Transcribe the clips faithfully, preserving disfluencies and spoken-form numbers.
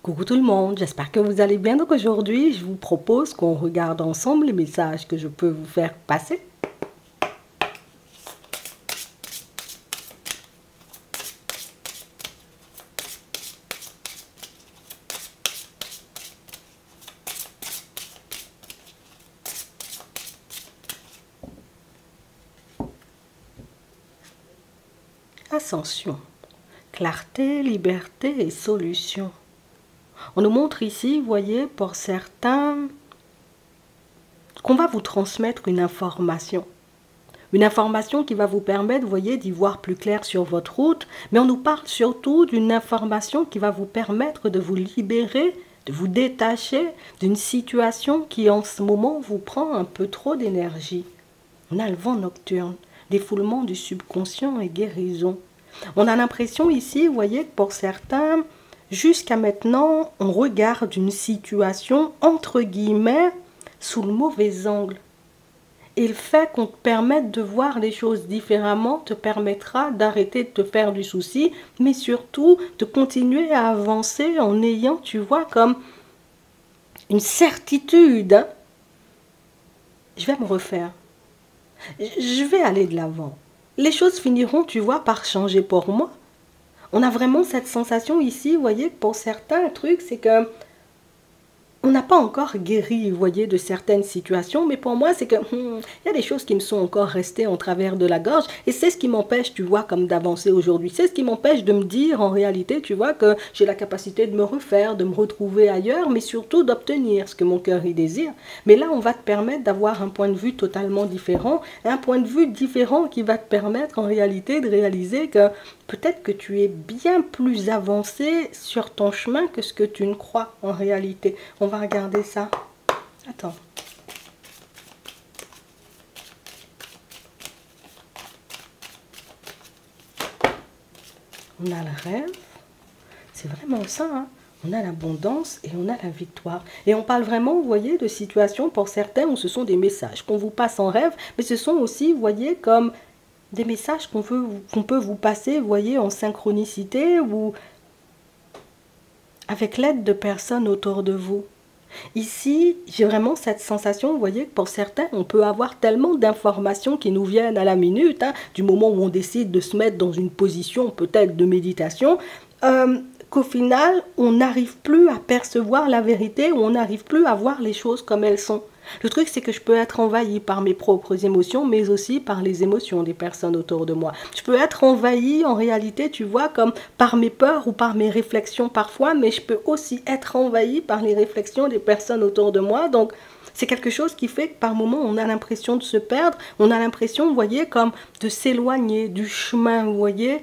Coucou tout le monde, j'espère que vous allez bien. Donc aujourd'hui, je vous propose qu'on regarde ensemble les messages que je peux vous faire passer. Ascension, clarté, liberté et solution. On nous montre ici, vous voyez, pour certains, qu'on va vous transmettre une information. Une information qui va vous permettre, vous voyez, d'y voir plus clair sur votre route. Mais on nous parle surtout d'une information qui va vous permettre de vous libérer, de vous détacher d'une situation qui en ce moment vous prend un peu trop d'énergie. On a le vent nocturne, défoulement du subconscient et guérison. On a l'impression ici, vous voyez, que pour certains, jusqu'à maintenant, on regarde une situation, entre guillemets, sous le mauvais angle. Et le fait qu'on te permette de voir les choses différemment te permettra d'arrêter de te faire du souci, mais surtout de continuer à avancer en ayant, tu vois, comme une certitude. Hein. Je vais me refaire. Je vais aller de l'avant. Les choses finiront, tu vois, par changer pour moi. On a vraiment cette sensation ici, vous voyez, pour certains trucs, c'est que on n'a pas encore guéri, vous voyez, de certaines situations, mais pour moi, c'est que hmm, il y a des choses qui me sont encore restées en travers de la gorge, et c'est ce qui m'empêche, tu vois, comme d'avancer aujourd'hui. C'est ce qui m'empêche de me dire, en réalité, tu vois, que j'ai la capacité de me refaire, de me retrouver ailleurs, mais surtout d'obtenir ce que mon cœur y désire. Mais là, on va te permettre d'avoir un point de vue totalement différent, un point de vue différent qui va te permettre, en réalité, de réaliser que peut-être que tu es bien plus avancé sur ton chemin que ce que tu ne crois en réalité. On va regarder ça. Attends. On a le rêve. C'est vraiment ça, hein. On a l'abondance et on a la victoire. Et on parle vraiment, vous voyez, de situations pour certains où ce sont des messages qu'on vous passe en rêve, mais ce sont aussi, vous voyez, comme des messages qu'on peut, qu'on peut vous passer, vous voyez, en synchronicité ou avec l'aide de personnes autour de vous. Ici, j'ai vraiment cette sensation, vous voyez, que pour certains, on peut avoir tellement d'informations qui nous viennent à la minute, hein, du moment où on décide de se mettre dans une position peut-être de méditation, euh, qu'au final, on n'arrive plus à percevoir la vérité, ou on n'arrive plus à voir les choses comme elles sont. Le truc, c'est que je peux être envahi par mes propres émotions, mais aussi par les émotions des personnes autour de moi. Je peux être envahi, en réalité, tu vois, comme par mes peurs ou par mes réflexions parfois, mais je peux aussi être envahi par les réflexions des personnes autour de moi. Donc, c'est quelque chose qui fait que par moments, on a l'impression de se perdre, on a l'impression, vous voyez, comme de s'éloigner du chemin, vous voyez,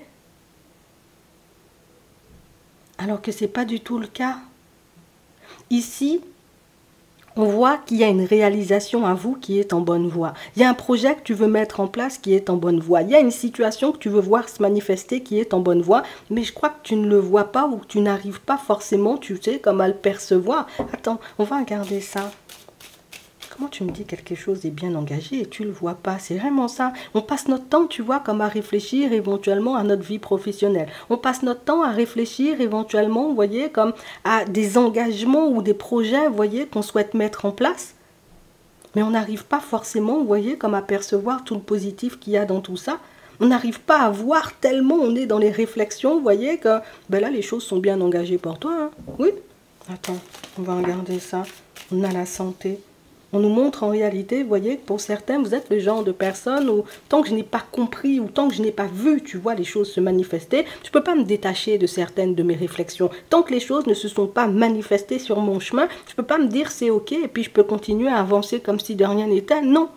alors que ce n'est pas du tout le cas. Ici, on voit qu'il y a une réalisation à vous qui est en bonne voie. Il y a un projet que tu veux mettre en place qui est en bonne voie. Il y a une situation que tu veux voir se manifester qui est en bonne voie, mais je crois que tu ne le vois pas ou que tu n'arrives pas forcément, tu sais, comme à le percevoir. Attends, on va regarder ça. Comment tu me dis que quelque chose est bien engagé et tu ne le vois pas? C'est vraiment ça. On passe notre temps, tu vois, comme à réfléchir éventuellement à notre vie professionnelle. On passe notre temps à réfléchir éventuellement, vous voyez, comme à des engagements ou des projets, vous voyez, qu'on souhaite mettre en place. Mais on n'arrive pas forcément, vous voyez, comme à percevoir tout le positif qu'il y a dans tout ça. On n'arrive pas à voir tellement on est dans les réflexions, vous voyez, que ben là, les choses sont bien engagées pour toi. Hein. Oui? Attends, on va regarder ça. On a la santé. On nous montre en réalité, vous voyez, que pour certains, vous êtes le genre de personne où tant que je n'ai pas compris ou tant que je n'ai pas vu, tu vois, les choses se manifester, je ne peux pas me détacher de certaines de mes réflexions. Tant que les choses ne se sont pas manifestées sur mon chemin, je ne peux pas me dire c'est ok et puis je peux continuer à avancer comme si de rien n'était. Non.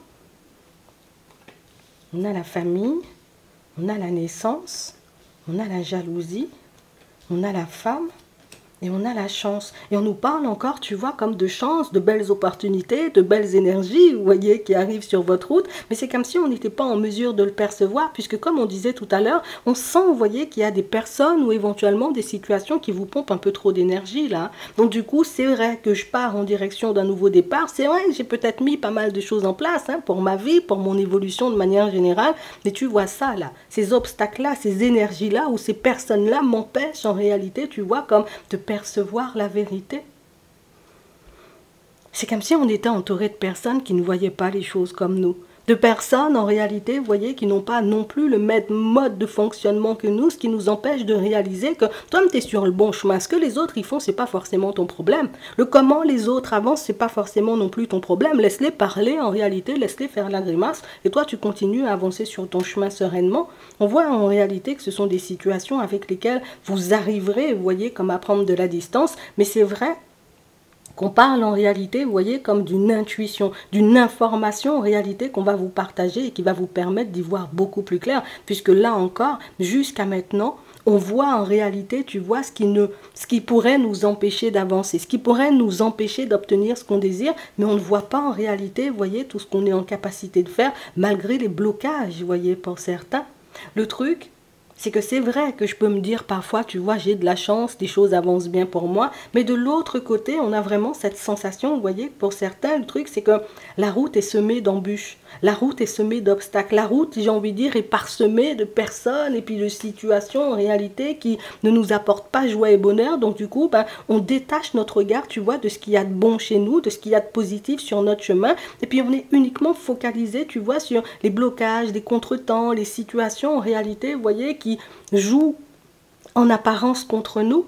On a la famille, on a la naissance, on a la jalousie, on a la femme. Et on a la chance. Et on nous parle encore, tu vois, comme de chance, de belles opportunités, de belles énergies, vous voyez, qui arrivent sur votre route. Mais c'est comme si on n'était pas en mesure de le percevoir, puisque comme on disait tout à l'heure, on sent, vous voyez, qu'il y a des personnes ou éventuellement des situations qui vous pompent un peu trop d'énergie, là. Donc du coup, c'est vrai que je pars en direction d'un nouveau départ. C'est vrai que j'ai peut-être mis pas mal de choses en place, hein, pour ma vie, pour mon évolution de manière générale. Mais tu vois ça, là, ces obstacles-là, ces énergies-là, ou ces personnes-là m'empêchent, en réalité, tu vois, comme de percevoir la vérité. C'est comme si on était entouré de personnes qui ne voyaient pas les choses comme nous. De personnes, en réalité, vous voyez, qui n'ont pas non plus le même mode de fonctionnement que nous, ce qui nous empêche de réaliser que toi, tu es sur le bon chemin. Ce que les autres y font, c'est pas forcément ton problème. Le comment les autres avancent, c'est pas forcément non plus ton problème. Laisse-les parler, en réalité, laisse-les faire la grimace, et toi, tu continues à avancer sur ton chemin sereinement. On voit en réalité que ce sont des situations avec lesquelles vous arriverez, vous voyez, comme à prendre de la distance, mais c'est vrai qu'on parle en réalité, vous voyez, comme d'une intuition, d'une information en réalité qu'on va vous partager et qui va vous permettre d'y voir beaucoup plus clair, puisque là encore, jusqu'à maintenant, on voit en réalité, tu vois, ce qui, ne, ce qui pourrait nous empêcher d'avancer, ce qui pourrait nous empêcher d'obtenir ce qu'on désire, mais on ne voit pas en réalité, vous voyez, tout ce qu'on est en capacité de faire, malgré les blocages, vous voyez, pour certains. Le truc, c'est que c'est vrai que je peux me dire parfois, tu vois, j'ai de la chance, des choses avancent bien pour moi, mais de l'autre côté, on a vraiment cette sensation, vous voyez, pour certains, le truc, c'est que la route est semée d'embûches, la route est semée d'obstacles, la route, j'ai envie de dire, est parsemée de personnes et puis de situations, en réalité, qui ne nous apportent pas joie et bonheur, donc du coup, ben, on détache notre regard, tu vois, de ce qu'il y a de bon chez nous, de ce qu'il y a de positif sur notre chemin, et puis on est uniquement focalisé, tu vois, sur les blocages, les contretemps, les situations, en réalité, vous voyez, qui joue en apparence contre nous.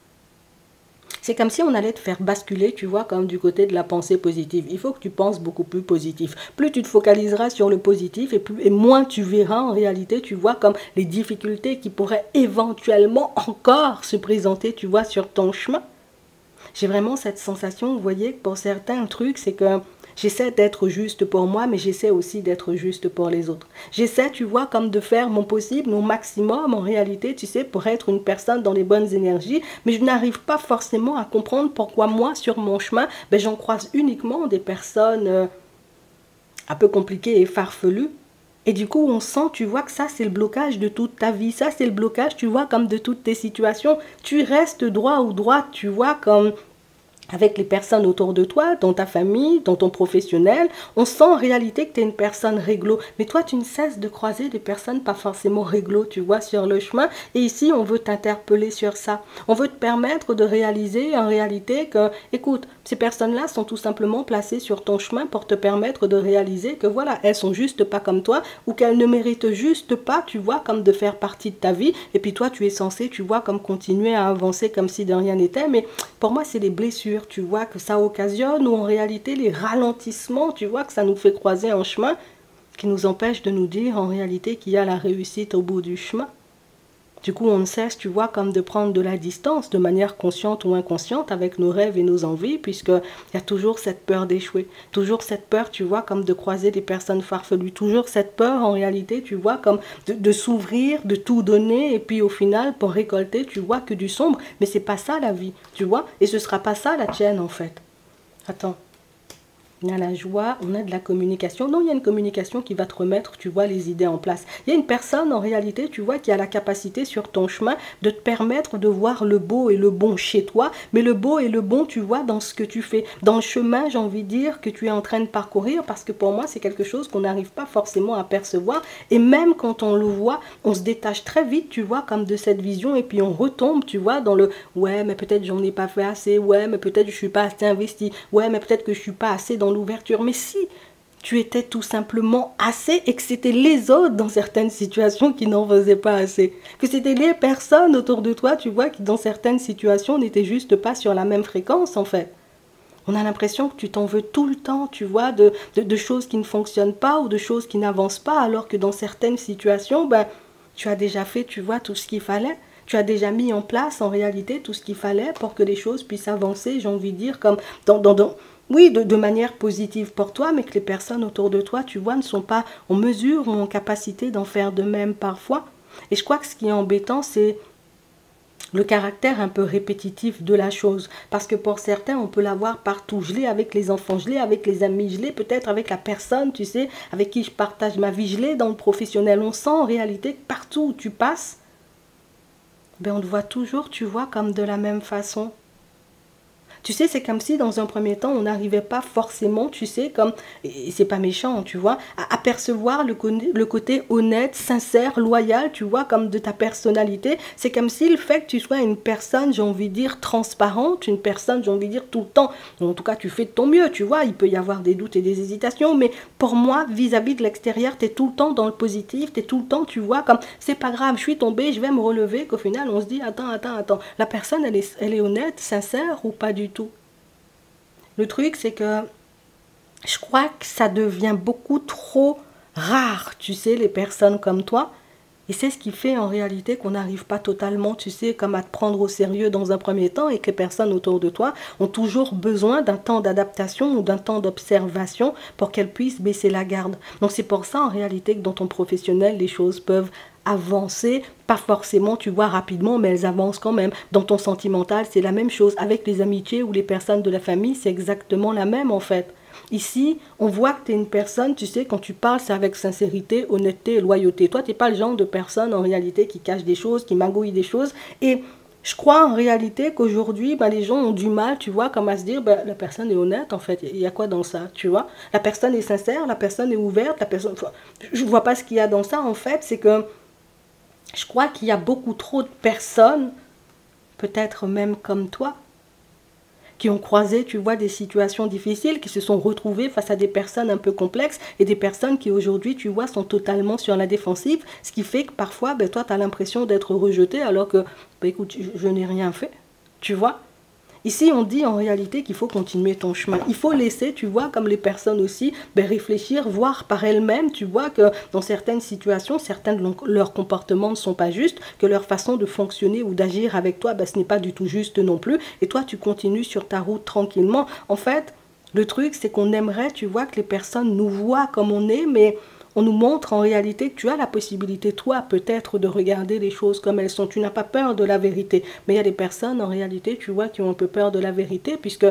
C'est comme si on allait te faire basculer, tu vois, comme du côté de la pensée positive. Il faut que tu penses beaucoup plus positif. Plus tu te focaliseras sur le positif et, plus, et moins tu verras en réalité, tu vois, comme les difficultés qui pourraient éventuellement encore se présenter, tu vois, sur ton chemin. J'ai vraiment cette sensation, vous voyez, pour certains trucs, c'est que j'essaie d'être juste pour moi, mais j'essaie aussi d'être juste pour les autres. J'essaie, tu vois, comme de faire mon possible, mon maximum, en réalité, tu sais, pour être une personne dans les bonnes énergies, mais je n'arrive pas forcément à comprendre pourquoi moi, sur mon chemin, ben, j'en croise uniquement des personnes euh, un peu compliquées et farfelues. Et du coup, on sent, tu vois, que ça, c'est le blocage de toute ta vie. Ça, c'est le blocage, tu vois, comme de toutes tes situations. Tu restes droit ou droite, tu vois, comme avec les personnes autour de toi, dans ta famille, dans ton professionnel. On sent en réalité que tu es une personne réglo. Mais toi, tu ne cesses de croiser des personnes pas forcément réglo, tu vois, sur le chemin. Et ici, on veut t'interpeller sur ça. On veut te permettre de réaliser en réalité que, écoute, ces personnes-là sont tout simplement placées sur ton chemin pour te permettre de réaliser que, voilà, elles sont juste pas comme toi ou qu'elles ne méritent juste pas, tu vois, comme de faire partie de ta vie. Et puis toi, tu es censé, tu vois, comme continuer à avancer comme si de rien n'était. Mais pour moi, c'est les blessures, tu vois, que ça occasionne, ou en réalité les ralentissements, tu vois, que ça nous fait croiser un chemin qui nous empêche de nous dire en réalité qu'il y a la réussite au bout du chemin. Du coup, on ne cesse, tu vois, comme de prendre de la distance, de manière consciente ou inconsciente, avec nos rêves et nos envies, puisqu'il y a toujours cette peur d'échouer, toujours cette peur, tu vois, comme de croiser des personnes farfelues, toujours cette peur, en réalité, tu vois, comme de, de s'ouvrir, de tout donner, et puis au final, pour récolter, tu vois, que du sombre. Mais c'est pas ça la vie, tu vois, et ce sera pas ça la tienne, en fait. Attends. Il y a la joie, on a de la communication. Non, il y a une communication qui va te remettre, tu vois, les idées en place. Il y a une personne, en réalité, tu vois, qui a la capacité sur ton chemin de te permettre de voir le beau et le bon chez toi, mais le beau et le bon, tu vois, dans ce que tu fais. Dans le chemin, j'ai envie de dire, que tu es en train de parcourir, parce que pour moi, c'est quelque chose qu'on n'arrive pas forcément à percevoir. Et même quand on le voit, on se détache très vite, tu vois, comme de cette vision, et puis on retombe, tu vois, dans le « ouais, mais peut-être j'en ai pas fait assez, ouais, mais peut-être je suis pas assez investi, ouais, mais peut-être que je suis pas assez dans l'ouverture. » Mais si tu étais tout simplement assez et que c'était les autres dans certaines situations qui n'en faisaient pas assez, que c'était les personnes autour de toi, tu vois, qui dans certaines situations n'étaient juste pas sur la même fréquence en fait. On a l'impression que tu t'en veux tout le temps, tu vois, de, de, de choses qui ne fonctionnent pas ou de choses qui n'avancent pas, alors que dans certaines situations, ben, tu as déjà fait, tu vois, tout ce qu'il fallait. Tu as déjà mis en place en réalité tout ce qu'il fallait pour que les choses puissent avancer, j'ai envie de dire, comme dans... dans, dans oui, de, de manière positive pour toi, mais que les personnes autour de toi, tu vois, ne sont pas en mesure ou en capacité d'en faire de même parfois. Et je crois que ce qui est embêtant, c'est le caractère un peu répétitif de la chose. Parce que pour certains, on peut l'avoir partout. Je l'ai avec les enfants, je l'ai avec les amis, je l'ai peut-être avec la personne, tu sais, avec qui je partage ma vie, je l'ai dans le professionnel. On sent en réalité que partout où tu passes, ben on te voit toujours, tu vois, comme de la même façon. Tu sais, c'est comme si dans un premier temps, on n'arrivait pas forcément, tu sais, comme, et c'est pas méchant, tu vois, à apercevoir le, le côté honnête, sincère, loyal, tu vois, comme de ta personnalité. C'est comme si le fait que tu sois une personne, j'ai envie de dire, transparente, une personne, j'ai envie de dire, tout le temps, en tout cas, tu fais de ton mieux, tu vois, il peut y avoir des doutes et des hésitations, mais pour moi, vis-à-vis de l'extérieur, tu es tout le temps dans le positif, tu es tout le temps, tu vois, comme, c'est pas grave, je suis tombée, je vais me relever, qu'au final, on se dit, attends, attends, attends, la personne, elle est, elle est honnête, sincère ou pas du tout. Le truc, c'est que je crois que ça devient beaucoup trop rare, tu sais, les personnes comme toi. Et c'est ce qui fait en réalité qu'on n'arrive pas totalement, tu sais, comme à te prendre au sérieux dans un premier temps et que les personnes autour de toi ont toujours besoin d'un temps d'adaptation ou d'un temps d'observation pour qu'elles puissent baisser la garde. Donc c'est pour ça en réalité que dans ton professionnel, les choses peuvent avancer, pas forcément, tu vois, rapidement, mais elles avancent quand même. Dans ton sentimental, c'est la même chose. Avec les amitiés ou les personnes de la famille, c'est exactement la même en fait. Ici, on voit que tu es une personne, tu sais, quand tu parles, c'est avec sincérité, honnêteté et loyauté. Toi, tu n'es pas le genre de personne, en réalité, qui cache des choses, qui magouille des choses. Et je crois, en réalité, qu'aujourd'hui, ben, les gens ont du mal, tu vois, comme à se dire, ben, la personne est honnête, en fait. Il y a quoi dans ça, tu vois? La personne est sincère, la personne est ouverte, la personne... Enfin, je ne vois pas ce qu'il y a dans ça, en fait. C'est que je crois qu'il y a beaucoup trop de personnes, peut-être même comme toi, qui ont croisé, tu vois, des situations difficiles, qui se sont retrouvés face à des personnes un peu complexes et des personnes qui aujourd'hui, tu vois, sont totalement sur la défensive, ce qui fait que parfois, ben, toi, tu as l'impression d'être rejeté alors que, ben, écoute, je, je n'ai rien fait, tu vois. Ici, on dit en réalité qu'il faut continuer ton chemin. Il faut laisser, tu vois, comme les personnes aussi, ben, réfléchir, voir par elles-mêmes, tu vois, que dans certaines situations, certains de leurs comportements ne sont pas justes, que leur façon de fonctionner ou d'agir avec toi, ben, ce n'est pas du tout juste non plus. Et toi, tu continues sur ta route tranquillement. En fait, le truc, c'est qu'on aimerait, tu vois, que les personnes nous voient comme on est, mais on nous montre en réalité que tu as la possibilité, toi, peut-être, de regarder les choses comme elles sont. Tu n'as pas peur de la vérité. Mais il y a des personnes, en réalité, tu vois, qui ont un peu peur de la vérité, puisque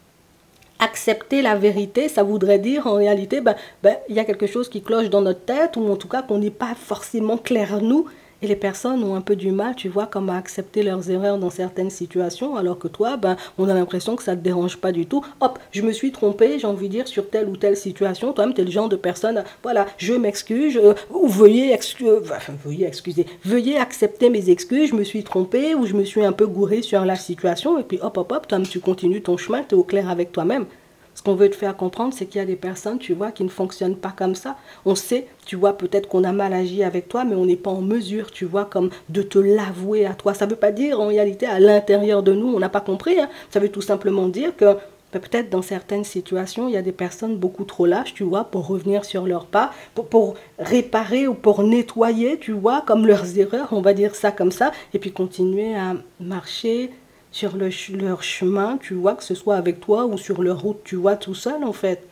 accepter la vérité, ça voudrait dire, en réalité, ben, ben, il y a quelque chose qui cloche dans notre tête, ou en tout cas qu'on n'est pas forcément clair nous. Et les personnes ont un peu du mal, tu vois, comme à accepter leurs erreurs dans certaines situations, alors que toi, ben, on a l'impression que ça ne te dérange pas du tout. Hop, je me suis trompée, j'ai envie de dire, sur telle ou telle situation. Toi-même, tu es le genre de personne, voilà, je m'excuse, euh, ou veuillez, excu enfin, veuillez excuser, veuillez accepter mes excuses, je me suis trompée, ou je me suis un peu gourée sur la situation, et puis hop, hop, hop, toi, tu continues ton chemin, tu es au clair avec toi-même. Ce qu'on veut te faire comprendre, c'est qu'il y a des personnes, tu vois, qui ne fonctionnent pas comme ça. On sait, tu vois, peut-être qu'on a mal agi avec toi, mais on n'est pas en mesure, tu vois, comme de te l'avouer à toi. Ça ne veut pas dire, en réalité, à l'intérieur de nous, on n'a pas compris. Hein. Ça veut tout simplement dire que ben, peut-être dans certaines situations, il y a des personnes beaucoup trop lâches, tu vois, pour revenir sur leurs pas, pour, pour réparer ou pour nettoyer, tu vois, comme leurs erreurs, on va dire ça comme ça, et puis continuer à marcher sur le, leur chemin, tu vois, que ce soit avec toi ou sur leur route, tu vois, tout seul en fait.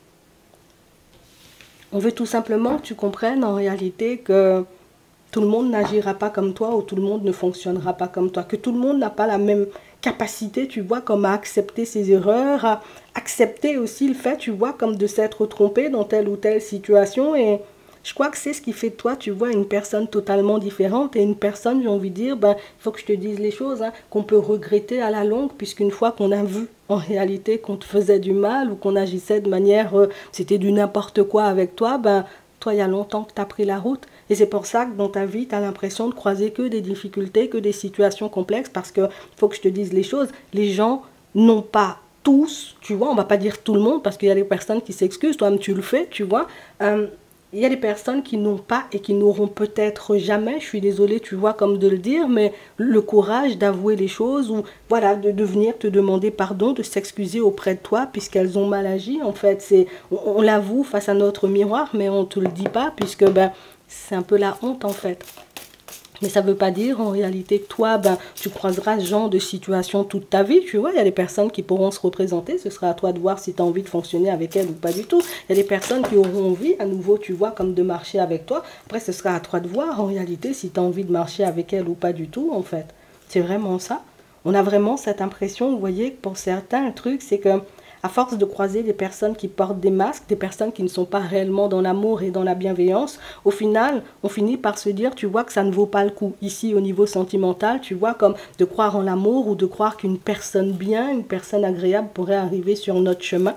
On veut tout simplement que tu comprennes en réalité que tout le monde n'agira pas comme toi ou tout le monde ne fonctionnera pas comme toi, que tout le monde n'a pas la même capacité, tu vois, comme à accepter ses erreurs, à accepter aussi le fait, tu vois, comme de s'être trompé dans telle ou telle situation. Et je crois que c'est ce qui fait de toi, tu vois, une personne totalement différente et une personne, j'ai envie de dire, ben, il faut que je te dise les choses, hein, qu'on peut regretter à la longue, puisqu'une fois qu'on a vu en réalité qu'on te faisait du mal ou qu'on agissait de manière, euh, c'était du n'importe quoi avec toi, ben, toi, il y a longtemps que tu as pris la route. Et c'est pour ça que dans ta vie, tu as l'impression de croiser que des difficultés, que des situations complexes, parce qu'il faut que je te dise les choses, les gens n'ont pas tous, tu vois, on va pas dire tout le monde, parce qu'il y a des personnes qui s'excusent, toi-même tu le fais, tu vois, euh, il y a des personnes qui n'ont pas et qui n'auront peut-être jamais, je suis désolée, tu vois, comme de le dire, mais le courage d'avouer les choses ou voilà, de, de venir te demander pardon, de s'excuser auprès de toi puisqu'elles ont mal agi. En fait, c'est, on, on l'avoue face à notre miroir, mais on ne te le dit pas puisque ben, c'est un peu la honte en fait. Mais ça ne veut pas dire en réalité que toi, ben, tu croiseras ce genre de situation toute ta vie, tu vois. Il y a des personnes qui pourront se représenter, ce sera à toi de voir si tu as envie de fonctionner avec elles ou pas du tout. Il y a des personnes qui auront envie, à nouveau, tu vois, comme de marcher avec toi. Après, ce sera à toi de voir en réalité si tu as envie de marcher avec elles ou pas du tout, en fait. C'est vraiment ça. On a vraiment cette impression, vous voyez, que pour certains, le truc, c'est que à force de croiser des personnes qui portent des masques, des personnes qui ne sont pas réellement dans l'amour et dans la bienveillance, au final, on finit par se dire, tu vois, que ça ne vaut pas le coup. Ici, au niveau sentimental, tu vois, comme de croire en l'amour ou de croire qu'une personne bien, une personne agréable pourrait arriver sur notre chemin.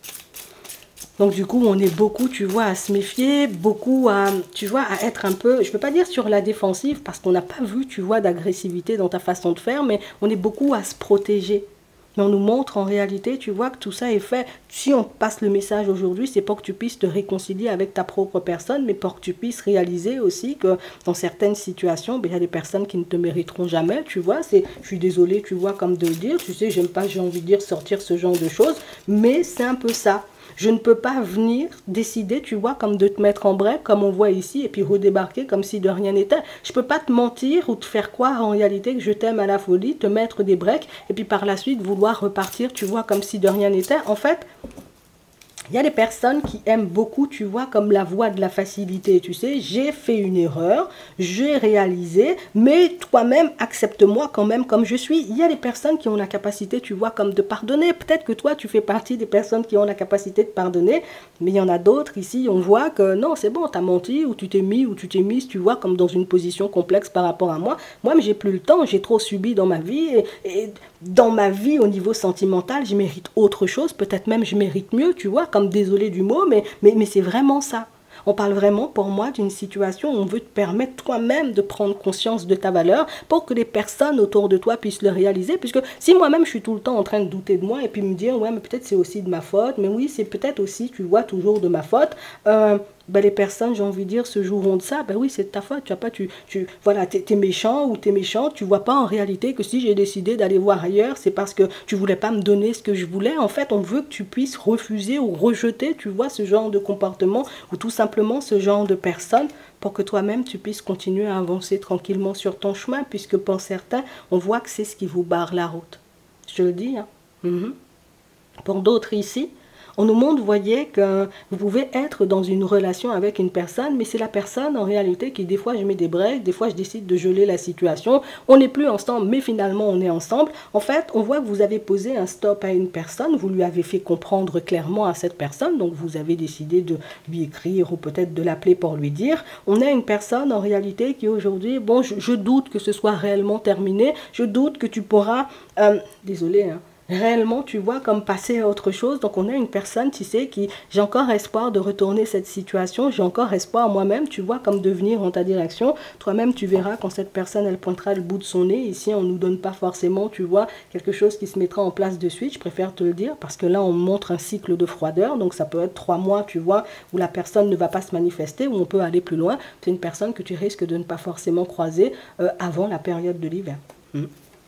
Donc du coup, on est beaucoup, tu vois, à se méfier, beaucoup à, tu vois, à être un peu, je ne veux pas dire sur la défensive, parce qu'on n'a pas vu, tu vois, d'agressivité dans ta façon de faire, mais on est beaucoup à se protéger. Mais on nous montre en réalité, tu vois, que tout ça est fait. Si on passe le message aujourd'hui, c'est pour que tu puisses te réconcilier avec ta propre personne, mais pour que tu puisses réaliser aussi que dans certaines situations, ben, il y a des personnes qui ne te mériteront jamais, tu vois. C'est, je suis désolée, tu vois, comme de le dire, tu sais, j'aime pas, j'ai envie de dire, sortir ce genre de choses, mais c'est un peu ça. Je ne peux pas venir décider, tu vois, comme de te mettre en break, comme on voit ici, et puis redébarquer comme si de rien n'était. Je ne peux pas te mentir ou te faire croire en réalité que je t'aime à la folie, te mettre des breaks, et puis par la suite vouloir repartir, tu vois, comme si de rien n'était. En fait, il y a des personnes qui aiment beaucoup, tu vois, comme la voie de la facilité. Tu sais, j'ai fait une erreur, j'ai réalisé, mais toi-même, accepte-moi quand même comme je suis. Il y a des personnes qui ont la capacité, tu vois, comme de pardonner. Peut-être que toi, tu fais partie des personnes qui ont la capacité de pardonner, mais il y en a d'autres ici, on voit que non, c'est bon, t'as menti, ou tu t'es mis, ou tu t'es mise, tu vois, comme dans une position complexe par rapport à moi. Moi, mais j'ai plus le temps, j'ai trop subi dans ma vie, et, et dans ma vie, au niveau sentimental, je mérite autre chose, peut-être même je mérite mieux, tu vois, comme désolé du mot, mais, mais, mais c'est vraiment ça. On parle vraiment pour moi d'une situation où on veut te permettre toi-même de prendre conscience de ta valeur pour que les personnes autour de toi puissent le réaliser. Puisque si moi-même je suis tout le temps en train de douter de moi et puis me dire, ouais, mais peut-être c'est aussi de ma faute, mais oui, c'est peut-être aussi, tu vois, toujours de ma faute. Euh, ben les personnes, j'ai envie de dire, se joueront de ça. Ben oui, c'est de ta faute. Tu as pas, tu, tu, voilà, t'es, t'es méchant ou t'es méchant. Tu vois pas en réalité que si j'ai décidé d'aller voir ailleurs, c'est parce que tu voulais pas me donner ce que je voulais. En fait, on veut que tu puisses refuser ou rejeter, tu vois, ce genre de comportement ou tout simplement ce genre de personnes pour que toi-même tu puisses continuer à avancer tranquillement sur ton chemin, puisque pour certains, on voit que c'est ce qui vous barre la route. Je te le dis, hein. Mm-hmm. Pour d'autres ici, on nous montre, vous voyez, que vous pouvez être dans une relation avec une personne, mais c'est la personne en réalité qui, des fois, je mets des breaks, des fois, je décide de geler la situation. On n'est plus ensemble, mais finalement, on est ensemble. En fait, on voit que vous avez posé un stop à une personne, vous lui avez fait comprendre clairement à cette personne, donc vous avez décidé de lui écrire ou peut-être de l'appeler pour lui dire. On a une personne en réalité qui aujourd'hui, bon, je, je doute que ce soit réellement terminé, je doute que tu pourras, euh, désolé, hein, réellement, tu vois, comme passer à autre chose. Donc, on a une personne, tu sais, qui, j'ai encore espoir de retourner cette situation. J'ai encore espoir moi-même, tu vois, comme de venir en ta direction. Toi-même, tu verras quand cette personne, elle pointera le bout de son nez. Ici, on ne nous donne pas forcément, tu vois, quelque chose qui se mettra en place de suite. Je préfère te le dire parce que là, on montre un cycle de froideur. Donc, ça peut être trois mois, tu vois, où la personne ne va pas se manifester, où on peut aller plus loin. C'est une personne que tu risques de ne pas forcément croiser euh, avant la période de l'hiver. Mmh.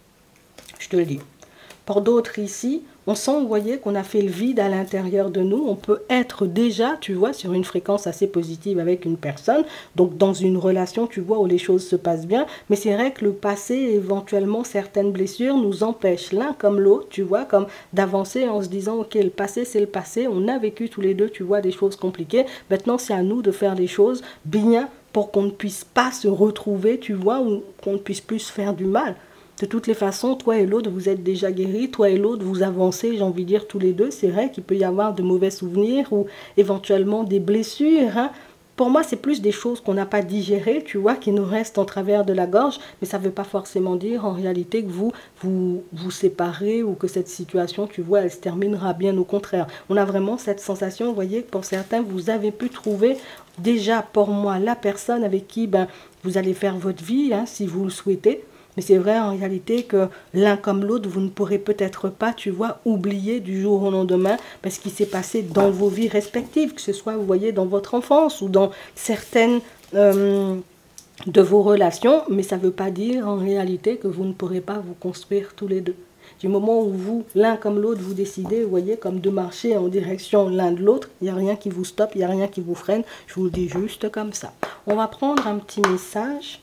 Je te le dis. Pour d'autres ici, on sent, vous voyez, qu'on a fait le vide à l'intérieur de nous. On peut être déjà, tu vois, sur une fréquence assez positive avec une personne. Donc, dans une relation, tu vois, où les choses se passent bien. Mais c'est vrai que le passé, éventuellement, certaines blessures nous empêchent l'un comme l'autre, tu vois, comme d'avancer en se disant, ok, le passé, c'est le passé. On a vécu tous les deux, tu vois, des choses compliquées. Maintenant, c'est à nous de faire les choses bien pour qu'on ne puisse pas se retrouver, tu vois, ou qu'on ne puisse plus se faire du mal. De toutes les façons, toi et l'autre, vous êtes déjà guéris, toi et l'autre, vous avancez, j'ai envie de dire, tous les deux. C'est vrai qu'il peut y avoir de mauvais souvenirs ou éventuellement des blessures. Hein. Pour moi, c'est plus des choses qu'on n'a pas digérées, tu vois, qui nous restent en travers de la gorge. Mais ça ne veut pas forcément dire, en réalité, que vous vous, vous séparez ou que cette situation, tu vois, elle se terminera. Bien au contraire. On a vraiment cette sensation, vous voyez, que pour certains, vous avez pu trouver déjà, pour moi, la personne avec qui ben, vous allez faire votre vie, hein, si vous le souhaitez. Mais c'est vrai en réalité que l'un comme l'autre, vous ne pourrez peut-être pas, tu vois, oublier du jour au lendemain ce qui s'est passé dans vos vies respectives, que ce soit, vous voyez, dans votre enfance ou dans certaines euh, de vos relations. Mais ça ne veut pas dire en réalité que vous ne pourrez pas vous construire tous les deux. Du moment où vous, l'un comme l'autre, vous décidez, vous voyez, comme de marcher en direction l'un de l'autre, il n'y a rien qui vous stoppe, il n'y a rien qui vous freine. Je vous le dis juste comme ça. On va prendre un petit message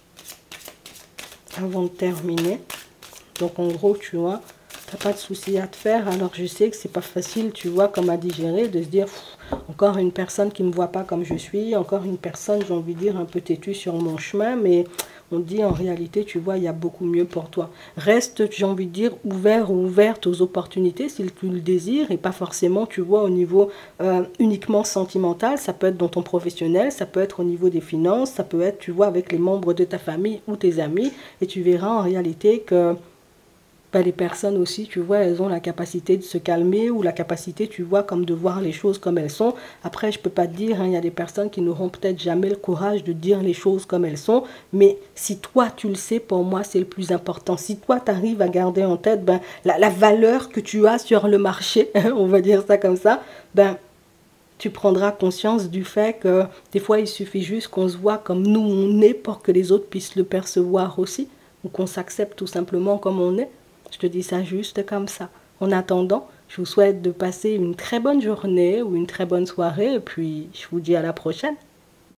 avant de terminer. Donc en gros, tu vois, t'as pas de souci à te faire. Alors je sais que c'est pas facile, tu vois, comme à digérer, de se dire encore une personne qui me voit pas comme je suis, encore une personne, j'ai envie de dire, un peu têtue sur mon chemin, mais On dit en réalité, tu vois, il y a beaucoup mieux pour toi. Reste, j'ai envie de dire, ouvert ou ouverte aux opportunités si tu le désires et pas forcément, tu vois, au niveau euh, uniquement sentimental. Ça peut être dans ton professionnel, ça peut être au niveau des finances, ça peut être, tu vois, avec les membres de ta famille ou tes amis. Et tu verras en réalité que ben, les personnes aussi, tu vois, elles ont la capacité de se calmer ou la capacité, tu vois, comme de voir les choses comme elles sont. Après, je peux pas te dire, hein, il y a des personnes qui n'auront peut-être jamais le courage de dire les choses comme elles sont, mais si toi, tu le sais, pour moi, c'est le plus important. Si toi, tu arrives à garder en tête ben, la, la valeur que tu as sur le marché, on va dire ça comme ça, ben, tu prendras conscience du fait que des fois, il suffit juste qu'on se voit comme nous, on est pour que les autres puissent le percevoir aussi, ou qu'on s'accepte tout simplement comme on est. Je te dis ça juste comme ça. En attendant, je vous souhaite de passer une très bonne journée ou une très bonne soirée et puis je vous dis à la prochaine.